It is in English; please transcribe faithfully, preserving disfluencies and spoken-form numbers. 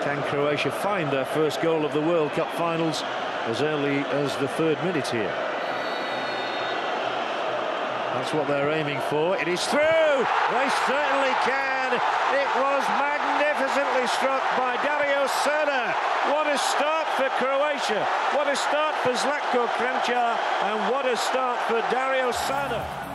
Can Croatia find their first goal of the World Cup finals as early as the third minute here? That's what they're aiming for. It is through! They certainly can. It was magnificently struck by Darijo Srna. What a start for Croatia. What a start for Zlatko Kranjčar. And what a start for Darijo Srna.